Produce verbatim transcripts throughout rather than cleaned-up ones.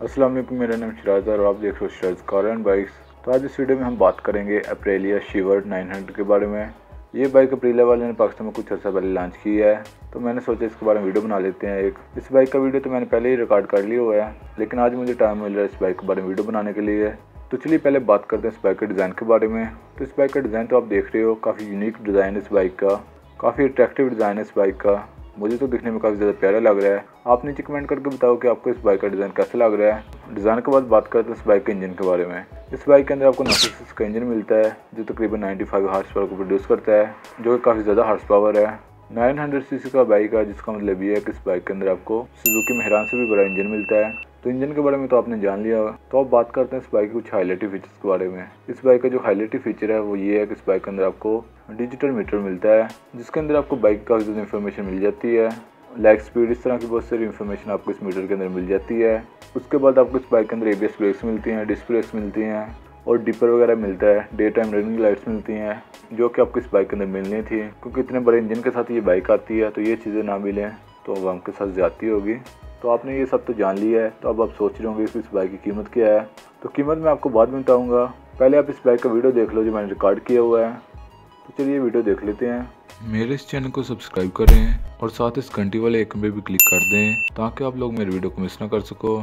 अस्सलाम वालेकुम, मेरा नाम शिराज और आप देख रहे हो शिराज कार एंड बाइक्स। तो आज इस वीडियो में हम बात करेंगे अप्रेलिया शिवर्ड नाइन हंड्रेड के बारे में। ये बाइक अप्रेलिया वाले ने पाकिस्तान में कुछ अर्सा पहले लॉन्च की है, तो मैंने सोचा इसके बारे में वीडियो बना लेते हैं। एक इस बाइक का वीडियो तो मैंने पहले ही रिकॉर्ड कर लिया हुआ है, लेकिन आज मुझे टाइम मिल रहा है इस बाइक के बारे में वीडियो बनाने के लिए। तो चलिए पहले बात करते हैं इस बाइक के डिज़ाइन के बारे में। तो इस बाइक का डिज़ाइन तो आप देख रहे हो, काफ़ी यूनिक डिज़ाइन है इस बाइक का, काफ़ी अट्रैक्टिव डिज़ाइन है इस बाइक का। मुझे तो दिखने में काफ़ी ज़्यादा प्यारा लग रहा है। आप नीचे कमेंट करके बताओ कि आपको इस बाइक का डिज़ाइन कैसा लग रहा है। डिज़ाइन के बाद बात करते हैं इस बाइक के इंजन के बारे में। इस बाइक के अंदर आपको नाइन्टी सिक्स का इंजन मिलता है, जो तकरीबन पचानवे हार्स पावर को प्रोड्यूस करता है, जो कि काफ़ी ज़्यादा हार्स पावर है। नौ सौ सीसी का बाइक है, जिसका मतलब ये है कि इस बाइक के अंदर आपको सुजुकी मेहरान से भी बड़ा इंजन मिलता है। तो इंजन के बारे में तो आपने जान लिया। तो अब बात करते हैं इस बाइक के कुछ हाईलाइटिव फीचर्स के बारे में। इस बाइक का जो हाईलाइटिव फीचर है वो ये है कि इस बाइक के अंदर आपको डिजिटल मीटर मिलता है, जिसके अंदर आपको बाइक का ज़्यादा इन्फॉर्मेशन मिल जाती है, लाइक स्पीड, इस तरह की बहुत सारी इन्फॉर्मेशन आपको इस मीटर के अंदर मिल जाती है। उसके बाद आपको इस बाइक के अंदर एबीएस ब्रेक्स मिलती हैं, डिस्क ब्रेक्स मिलती हैं और डिपर वगैरह मिलता है। डे टाइम रनिंग लाइट्स मिलती हैं, जो कि आपको इस बाइक के अंदर मिलनी थी, क्योंकि इतने बड़े इंजन के साथ ये बाइक आती है, तो ये चीज़ें ना मिलें तो अब आपके साथ ज़्यादती होगी। तो आपने ये सब तो जान लिया है, तो अब आप सोच रहे होंगे कि इस बाइक की कीमत क्या है। तो कीमत मैं आपको बाद में बताऊँगा, पहले आप इस बाइक का वीडियो देख लो जो मैंने रिकॉर्ड किया हुआ है। तो चलिए वीडियो देख लेते हैं। मेरे इस चैनल को सब्सक्राइब करें और साथ इस घंटी वाले आइकन पे भी क्लिक कर दें, ताकि आप लोग मेरे वीडियो को मिस ना कर सको।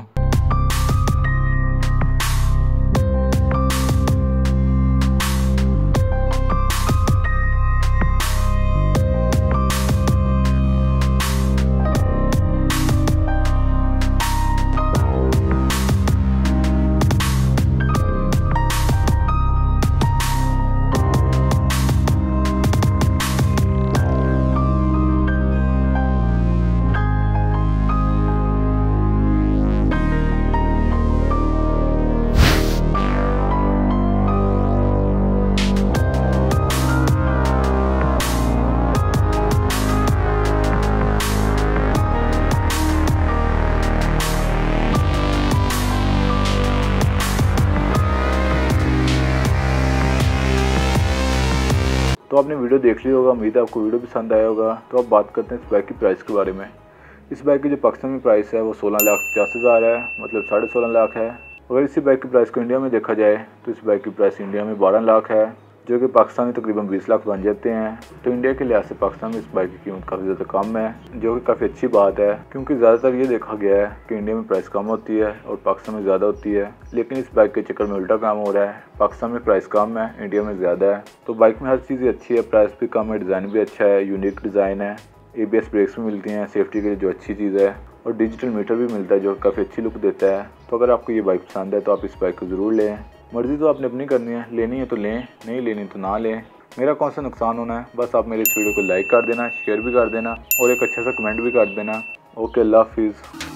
तो आपने वीडियो देख लिया होगा, उम्मीद है आपको वीडियो पसंद आया होगा। तो अब बात करते हैं इस बाइक की प्राइस के बारे में। इस बाइक की जो पाकिस्तान में प्राइस है वो सोलह लाख पचास हज़ार है, मतलब साढ़े सोलह लाख है। अगर इसी बाइक की प्राइस को इंडिया में देखा जाए तो इस बाइक की प्राइस इंडिया में बारह लाख है, जो कि पाकिस्तान में तकरीबन बीस लाख बन जाते हैं। तो इंडिया के लिहाज से पाकिस्तान में इस बाइक की कीमत काफ़ी ज़्यादा कम है, जो कि काफ़ी अच्छी बात है, क्योंकि ज़्यादातर ये देखा गया है कि इंडिया में प्राइस कम होती है और पाकिस्तान में ज़्यादा होती है। लेकिन इस बाइक के चक्कर में उल्टा काम हो रहा है, पाकिस्तान में प्राइस कम है, इंडिया में ज़्यादा है। तो बाइक में हर चीज़ अच्छी है, प्राइस भी कम है, डिज़ाइन भी अच्छा है, यूनिक डिज़ाइन है, एबीएस ब्रेक्स भी मिलती हैं सेफ्टी के लिए, जो अच्छी चीज़ है, और डिजिटल मीटर भी मिलता है, जो काफ़ी अच्छी लुक देता है। तो अगर आपको ये बाइक पसंद है तो आप इस बाइक को ज़रूर लें। मर्ज़ी तो आपने अपनी करनी है, लेनी है तो लें, नहीं लेनी तो ना लें। मेरा कौन सा नुकसान होना है, बस आप मेरे इस वीडियो को लाइक कर देना, शेयर भी कर देना और एक अच्छा सा कमेंट भी कर देना। ओके, अल्लाह हाफिज़।